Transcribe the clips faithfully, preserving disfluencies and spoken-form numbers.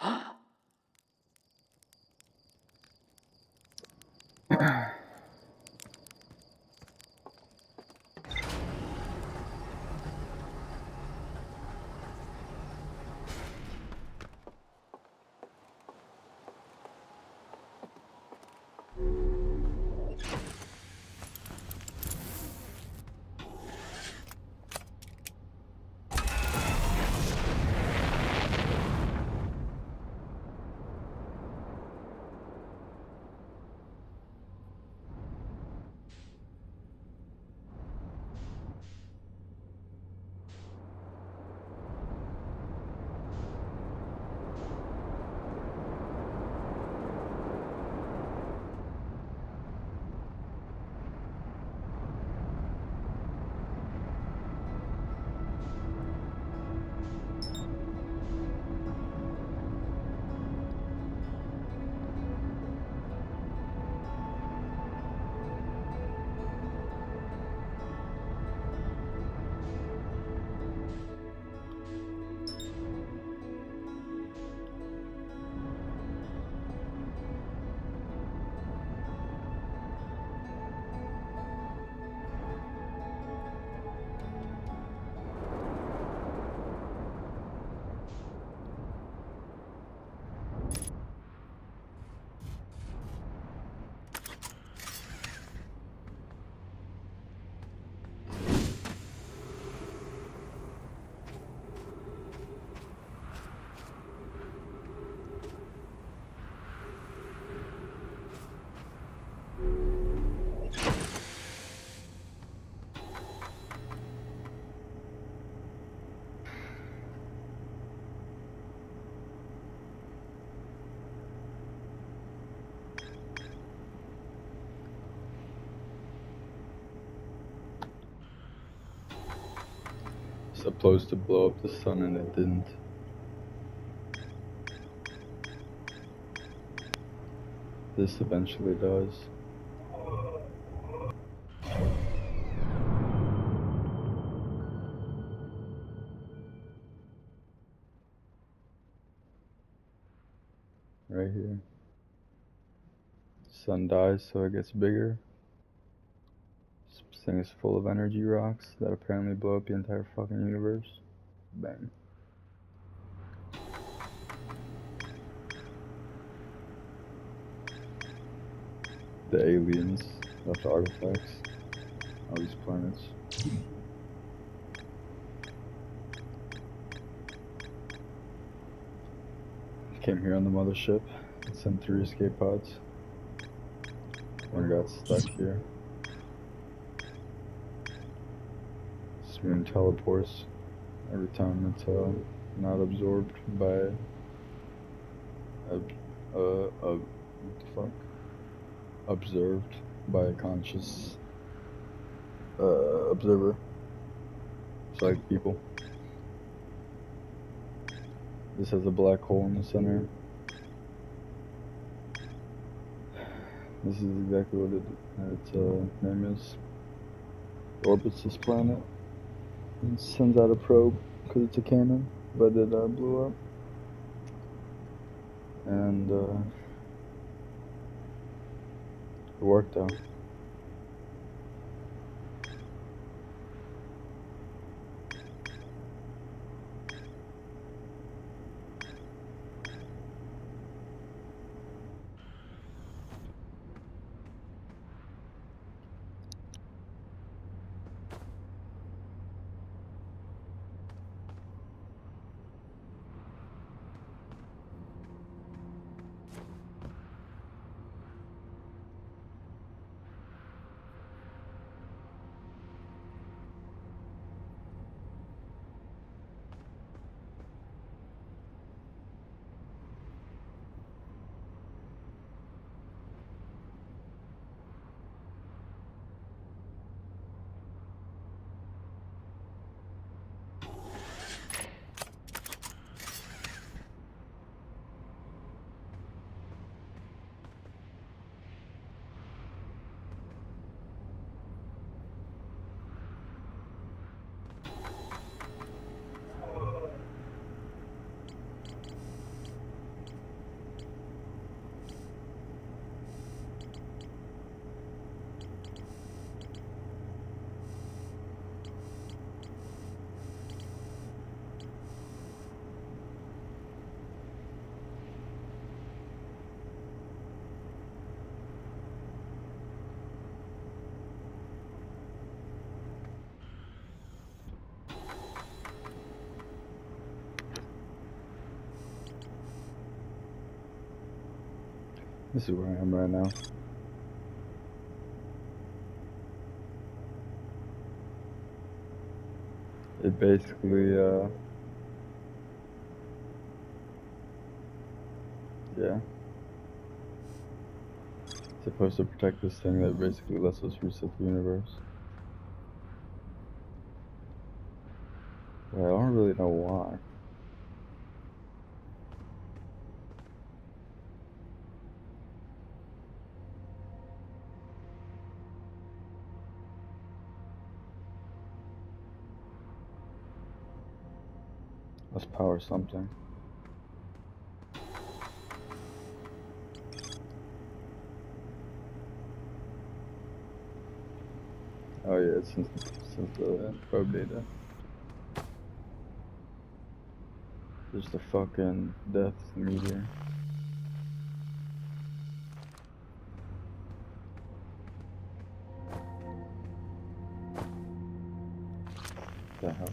Supposed to blow up the sun and it didn't. This eventually does. Right here. Sun dies, so it gets bigger. This thing is full of energy rocks that apparently blow up the entire fucking universe. Bang. The aliens left artifacts on these planets. Came here on the mothership and sent three escape pods. One got stuck here. This moon teleports every time it's uh, not absorbed by a, uh, a, what the fuck? Observed by a conscious uh, observer. It's like people. This has a black hole in the center. This is exactly what it, its uh, name is. It orbits this planet. It sends out a probe because it's a cannon, but it uh, blew up. And uh, it worked out. This is where I am right now. It basically, uh, yeah. It's supposed to protect this thing that basically lets us reset the universe. But I don't really know why. Let's power something. Oh yeah, it's since, since the probe data. There's the fucking death meteor. What the hell?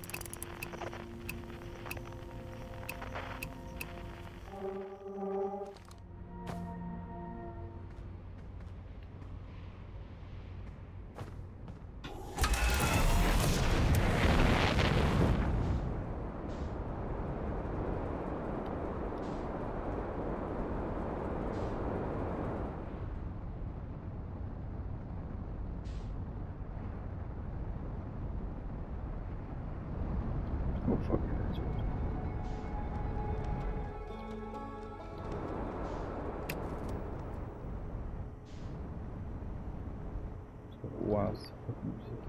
Oh fuck it. Wow, it's fucking music.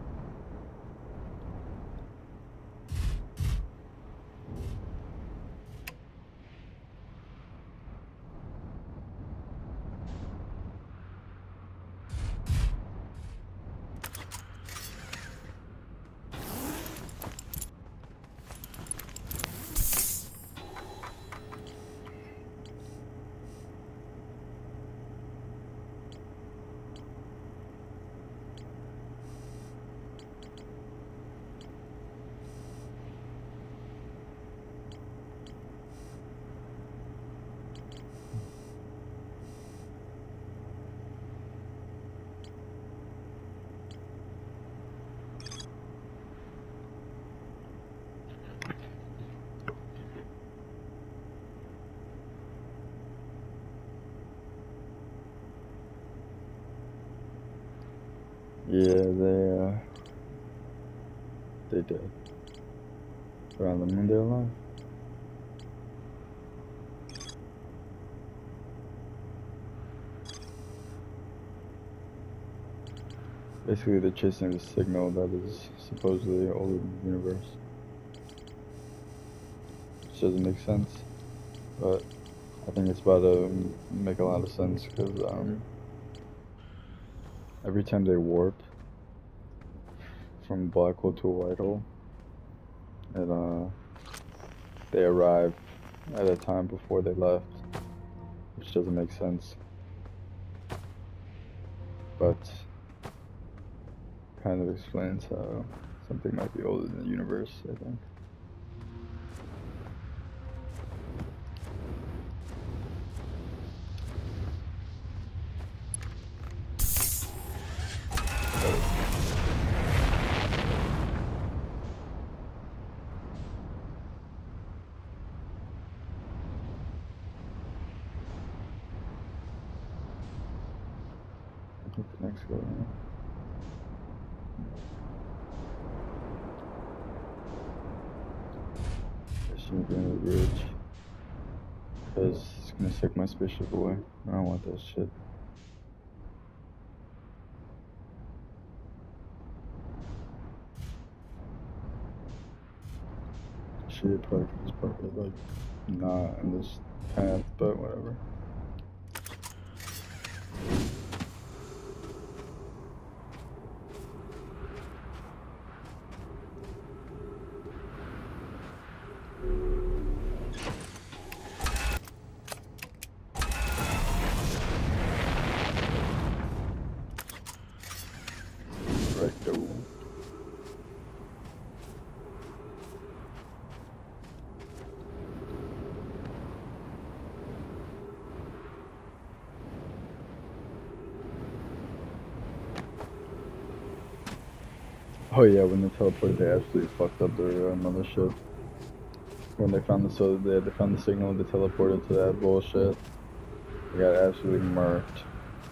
Yeah, they, uh, they did. Around the moon they're alive. Basically, they're chasing the signal that is supposedly older than the universe. Which doesn't make sense, but I think it's about to make a lot of sense, because, um, every time they warp from black hole to a white hole, and, uh, they arrive at a time before they left, which doesn't make sense, but kind of explains how something might be older than the universe, I think. I think the next go around. I shouldn't be on the bridge, because it's gonna take my spaceship away. I don't want that shit. Shit, probably is probably like not in this path, but whatever. Right, go. Oh yeah, when they teleported, they absolutely fucked up their uh, mothership. When they found the so they, they found the signal, they teleported to that bullshit. They got absolutely murked.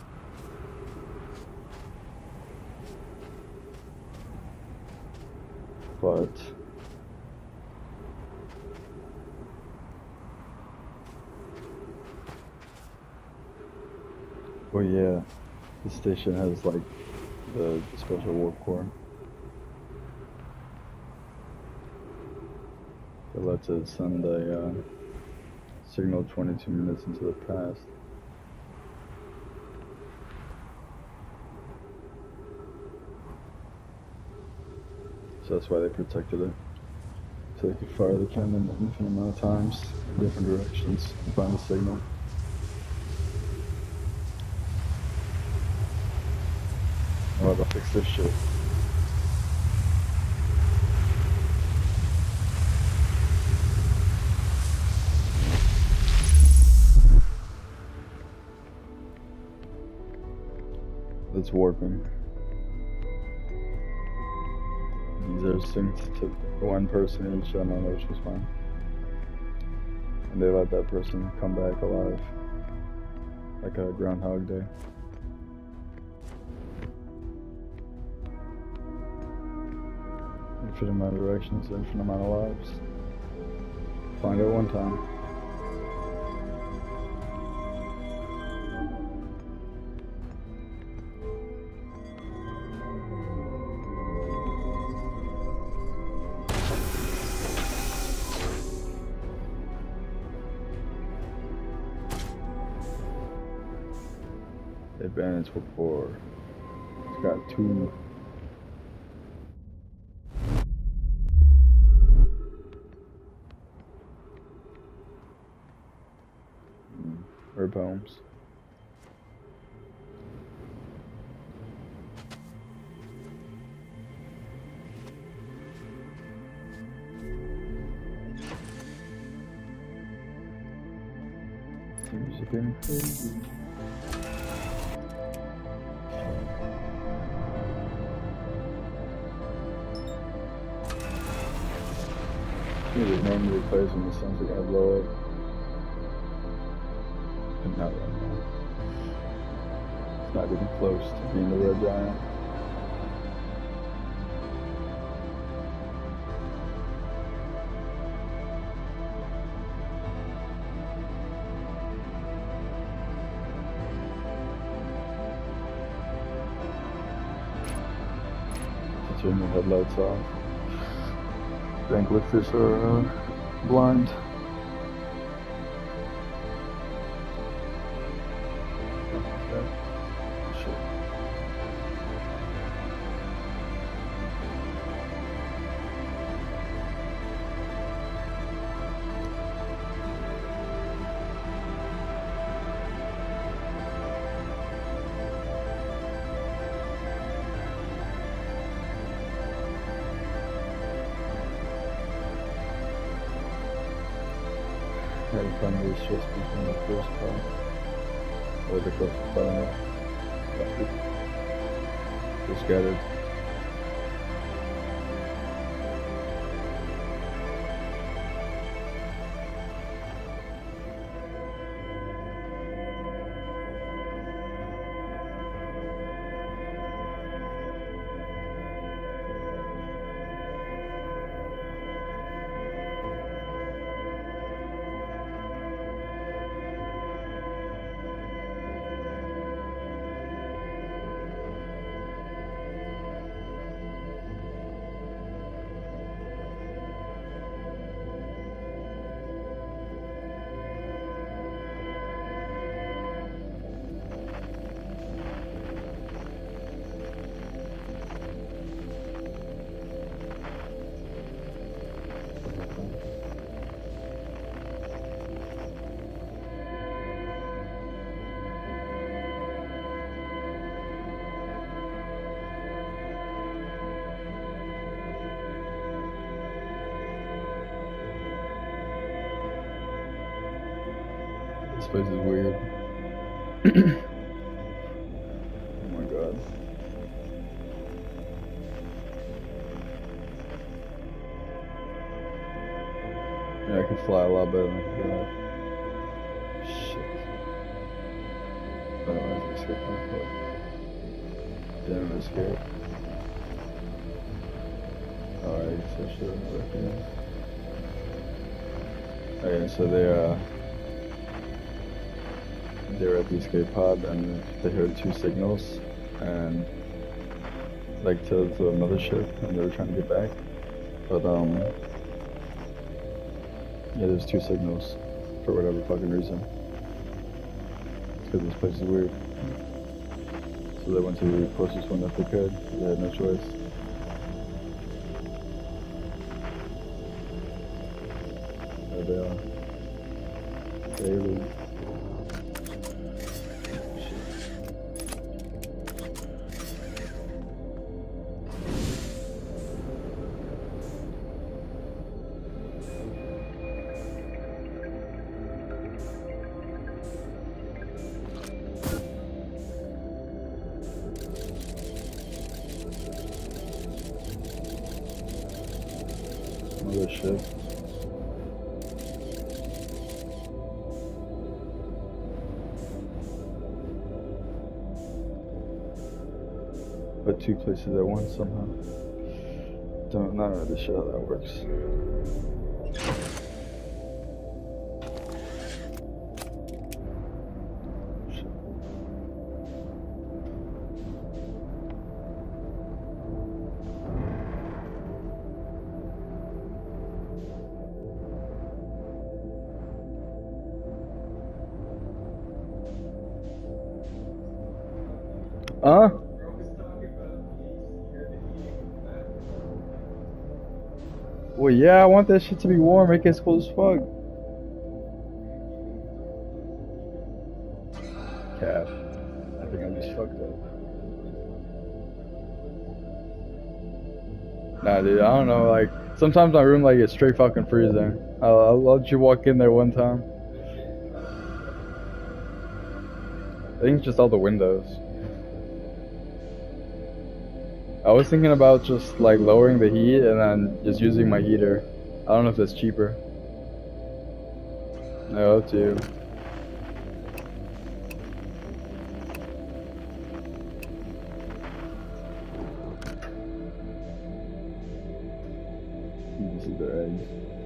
But oh yeah, the station has like the special warp core that lets it send a uh, signal twenty-two minutes into the past. So that's why they protected it. So they could fire the cannon an infinite amount of times in different directions and find the signal. Oh, they'll fix this shit. It's warping. These are synced to one person each, I don't know which was fine. And they let that person come back alive. Like a Groundhog Day. Infinite amount of directions, infinite amount of lives. Find out one time. Advantage before. It's got two. Herb homes. Things have been crazy. It normally plays when the sun's gonna blow up. And not right now. It's not even close to being the red giant. To turn the headlights off. Bank lifters are uh, blind. Shit. Having fun with stress between the first car or the first car. They're scattered. This place is weird. Oh my god. Yeah, I can fly a lot better than I can drive. Shit. Oh, I was escaping my foot. Damn, I escaped. Alright, I guess I should have recognized. Okay, so they, uh... they were at the escape pod and they heard two signals and like to the mothership and they were trying to get back. But um yeah, there's two signals for whatever fucking reason. Because this place is weird. So they went to the closest one that they could. They had no choice. There they are. They leave. Mothership. But two places at once somehow. Don't not really sure how that works. Huh? Well, yeah, I want that shit to be warm. It gets cold as fuck. Cap. I think I just fucked up. Nah, dude, I don't know. Like, sometimes my room like gets straight fucking freezing. I'll, I'll let you walk in there one time. I think it's just all the windows. I was thinking about just like lowering the heat and then just using my heater. I don't know if that's cheaper. No, up to you. This is their eggs.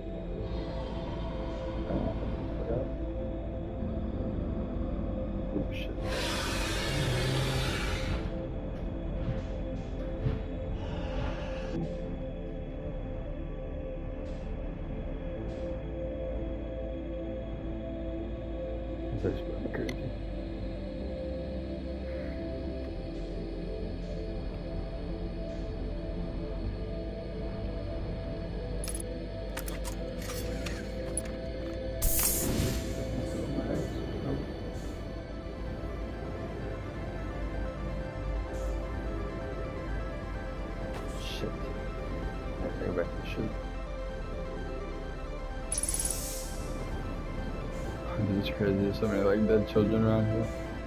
Oh, oh shit. That's pretty crazy. Shit. I go back to the ship. It's crazy, there's so many like dead children around here.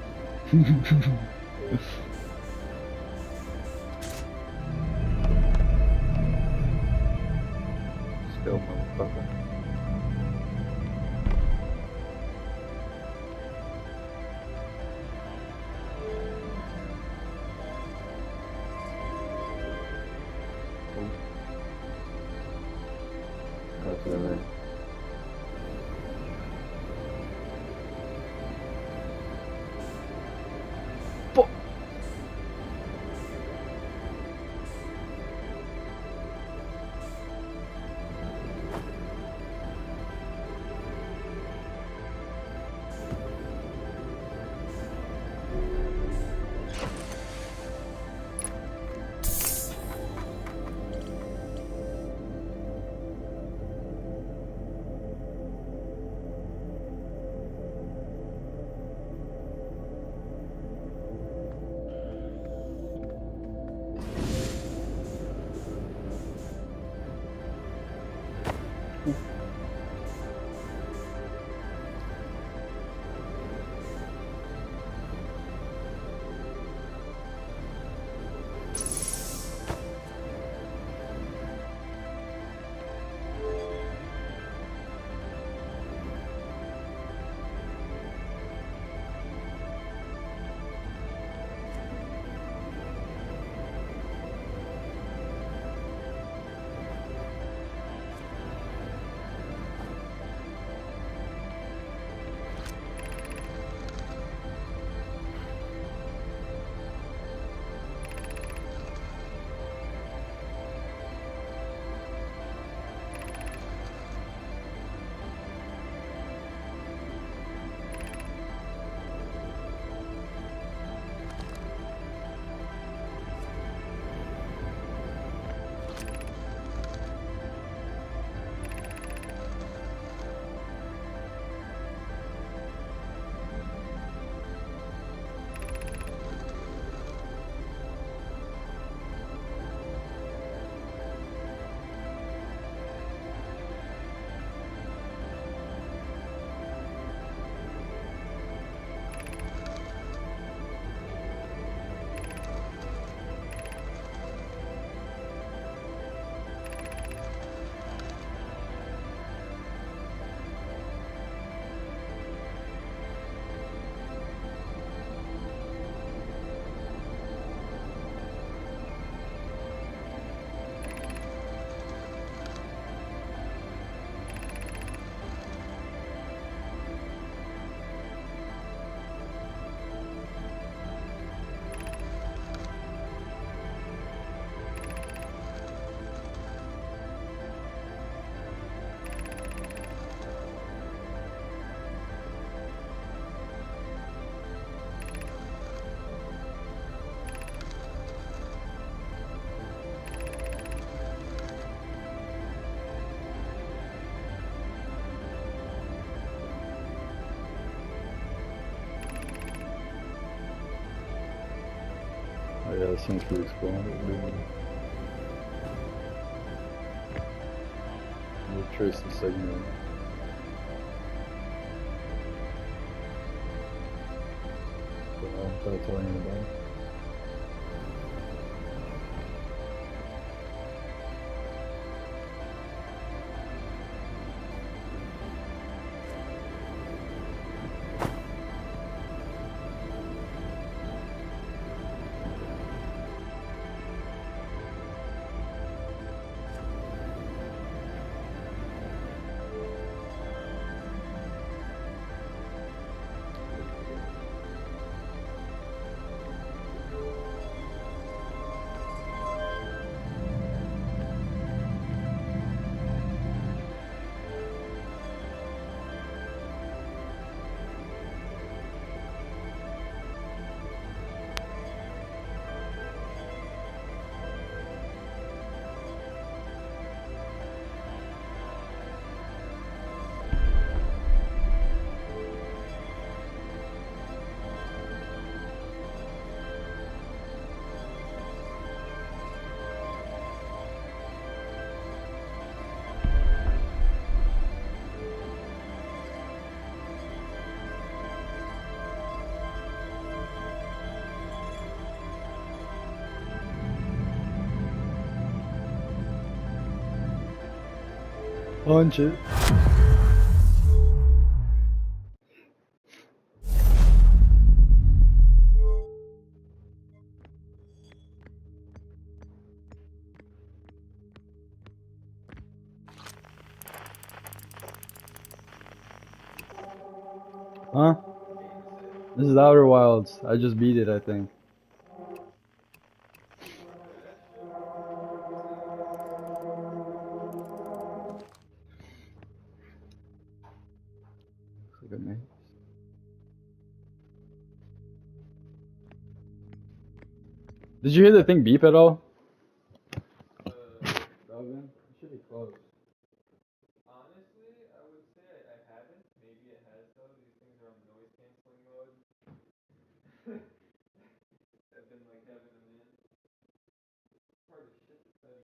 Still, motherfucker. Oh. That's what I mean. that Sanctuary spawn. We'll trace the signal. Well, that's all I need about. Punch it. Huh? This is Outer Wilds. I just beat it, I think. Look at me. Did you hear the thing beep at all? Uh, Robin, it should be close.